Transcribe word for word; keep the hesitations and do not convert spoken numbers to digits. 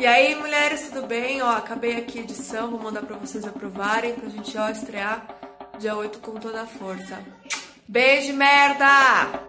aí, mulheres, tudo bem? Ó, acabei aqui a edição, vou mandar pra vocês aprovarem, pra gente, ó, estrear dia oito com toda a força. Beijo, merda!